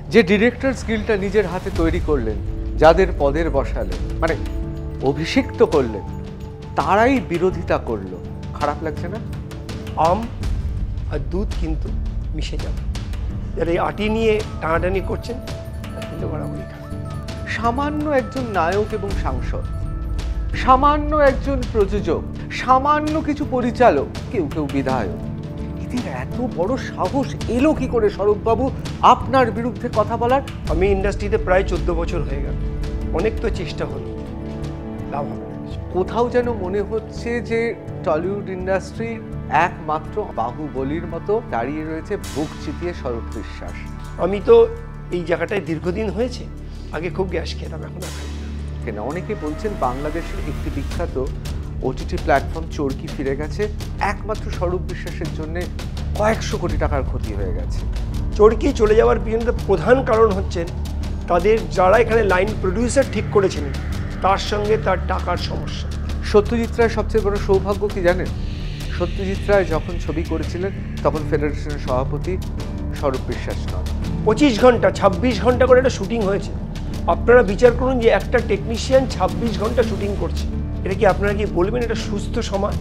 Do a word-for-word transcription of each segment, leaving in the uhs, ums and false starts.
যে ডিরেক্টরস গিল্ডটা নিজের হাতে তৈরি করলেন, যাদের পদের বসালেন, মানে অভিষিক্ত করলেন, তারাই বিরোধিতা করলো, খারাপ লাগছে না? আম আর দুধ কিন্তু মিশে যাবে। যারা এই আটি নিয়ে টানাটানি করছেন কিন্তু বরাবরই খারাপ। সামান্য একজন নায়ক এবং সাংসদ, সামান্য একজন প্রযোজক, সামান্য কিছু পরিচালক, কেউ কেউ বিধায়ক, এদের এত বড় সাহস এলো কি করে স্বরূপবাবু আপনার বিরুদ্ধে কথা বলার? আমি ইন্ডাস্ট্রিতে প্রায় চোদ্দ বছর হয়ে গেল, অনেক তো চেষ্টা হলো, লাভ হবে না। কোথাও যেন মনে হচ্ছে যে টলিউড ইন্ডাস্ট্রির একমাত্র বাহুবলীর মতো দাঁড়িয়ে রয়েছে বুক চিতিয়ে স্বরূপ বিশ্বাস। আমি তো এই জায়গাটায় দীর্ঘদিন হয়েছে, আগে খুব গ্যাস খেতাম, এখন আর খাই না। কেন অনেকে বলছেন বাংলাদেশের একটি বিখ্যাত ওটিটি প্ল্যাটফর্ম চরকি ফিরে গেছে, একমাত্র স্বরূপ বিশ্বাসের জন্য কয়েকশো কোটি টাকার ক্ষতি হয়ে গেছে। চরকি চলে যাওয়ার পিছনে প্রধান কারণ হচ্ছেন তাদের যারা এখানে লাইন প্রডিউসার ঠিক করেছিলেন তার সঙ্গে তার টাকার সমস্যা। সত্যজিৎ রায়ের সবচেয়ে বড় সৌভাগ্য কি জানেন? সত্যজিৎ রায় যখন ছবি করেছিলেন তখন ফেডারেশনের সভাপতি স্বরূপ বিশ্বাস নন। পঁচিশ ঘন্টা ছাব্বিশ ঘন্টা করে একটা শুটিং হয়েছে। আপনারা বিচার করুন যে একটা টেকনিশিয়ান ছাব্বিশ ঘন্টা শুটিং করছে, এটা কি আপনারা কি বলবেন এটা সুস্থ সমাজ?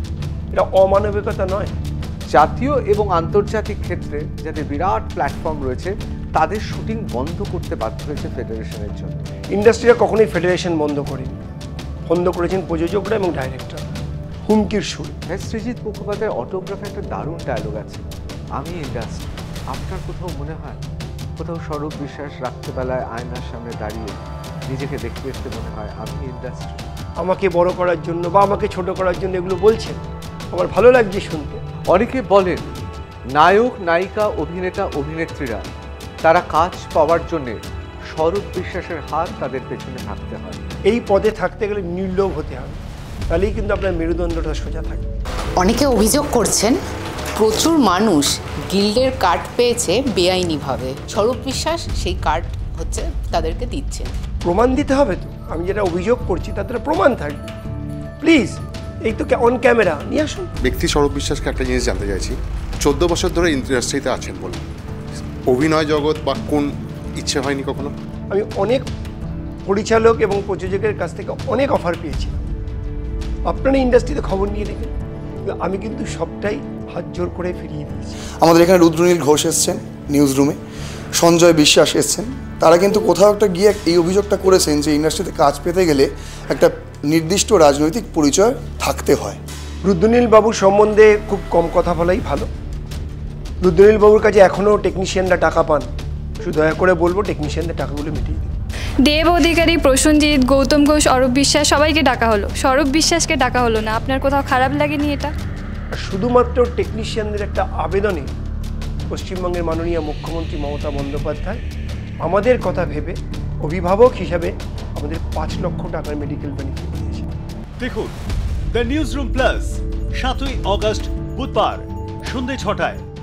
এটা অমানবিকতা নয়? জাতীয় এবং আন্তর্জাতিক ক্ষেত্রে যাদের বিরাট প্ল্যাটফর্ম রয়েছে তাদের শুটিং বন্ধ করতে বাধ্য হয়েছে ফেডারেশনের জন্য। ইন্ডাস্ট্রিরা কখনোই ফেডারেশন বন্ধ করেনি, বন্ধ করেছেন প্রযোজকরা এবং ডাইরেক্টর। হুমকির সুর। হ্যাঁ, সৃজিত মুখোপাধ্যায়ের অটোগ্রাফে একটা দারুণ ডায়লগ আছে, আমি ইন্ডাস্ট্রি। আপনার কোথাও মনে হয় কোথাও স্বরূপ বিশ্বাস রাত্রেবেলায় আয়নার সামনে দাঁড়িয়ে নিজেকে দেখতে দেখতে মনে হয় আমি ইন্ডাস্ট্রি? আমাকে বড় করার জন্য বা আমাকে ছোট করার জন্য এগুলো বলছেন, আমার ভালো লাগছে শুনতে। অনেকে বলেন নায়ক নায়িকা অভিনেতা অভিনেত্রীরা তারা কাজ পাওয়ার জন্য স্বরূপ বিশ্বাসের হাত তাদের পেছনে থাকতে হয়। এই পদে থাকতে গেলে নির্লোভ হতে হবে, তাহলেই কিন্তু আপনার মেরুদণ্ডটা সোজা থাকবে। অনেকে অভিযোগ করছেন প্রচুর মানুষ গিল্ডের কার্ড পেয়েছে বেআইনিভাবে, স্বরূপ বিশ্বাস সেই কার্ড হচ্ছে তাদেরকে দিচ্ছেন। প্রমাণ দিতে হবে তো, আমি যেটা অভিযোগ করছি তাতে প্রমাণ থাকবে। প্লিজ এই তো অন ক্যামেরা নিয়ে আসুন। ব্যক্তি স্বরূপ বিশ্বাসকে একটা জিনিস জানতে চাইছি, চোদ্দ বছর ধরে ইন্ডাস্ট্রিতে আছেন বলে অভিনয় জগৎ বা কোন ইচ্ছে হয়নি কখনো? আমি অনেক পরিচালক এবং প্রযোজকের কাছ থেকে অনেক অফার পেয়েছিলাম, আপনারা ইন্ডাস্ট্রিতে খবর নিয়ে দেখেন, আমি কিন্তু সবটাই হাত জোর করে ফিরিয়ে দিয়েছি। আমাদের এখানে রুদ্রনীল ঘোষ এসছেন নিউজ রুমে, সঞ্জয় বিশ্বাস এসছেন, তারা কিন্তু কোথাও একটা গিয়ে এই অভিযোগটা করেছেন যে ইন্ডাস্ট্রিতে কাজ পেতে গেলে একটা নির্দিষ্ট রাজনৈতিক পরিচয় থাকতে হয়। রুদ্রনীল বাবুর সম্বন্ধে খুব কম কথা বলাই ভালো। রুদ্রনীল বাবুর কাছে এখনও টেকনিশিয়ানরা টাকা পান, শুধু দয়া করে বলবো টেকনিশিয়ানদের টাকাগুলো মিটিয়ে দিন। দেব অধিকারী, প্রসেনজিৎ, গৌতম ঘোষ, অরূপ বিশ্বাস সবাইকে ডাকা হলো, স্বরূপ বিশ্বাসকে ডাকা হলো না। আপনার কোথাও খারাপ লাগেনি এটা? শুধুমাত্র টেকনিশিয়ানদের একটা আবেদনে পশ্চিমবঙ্গের মাননীয় মুখ্যমন্ত্রী মমতা বন্দ্যোপাধ্যায় আমাদের কথা ভেবে অভিভাবক হিসাবে আমাদের পাঁচ লক্ষ টাকার মেডিকেল বেনিফিট দিয়েছে। দেখুন দ্য নিউজ রুম প্লাস সাতই অগস্ট বুধবার সন্ধ্যে ছটায়